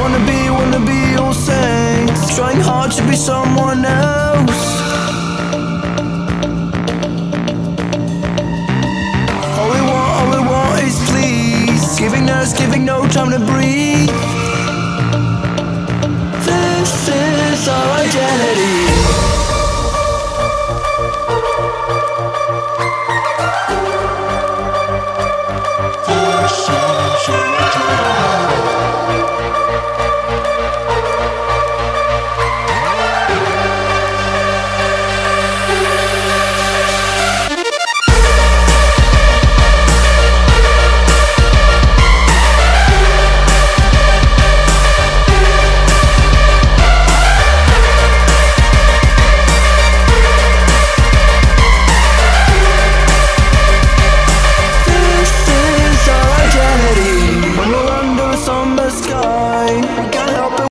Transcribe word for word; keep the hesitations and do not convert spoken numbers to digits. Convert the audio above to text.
wanna be, wanna be all saints, trying hard to be someone else. All we want, all we want is please, giving us, giving no time to breathe.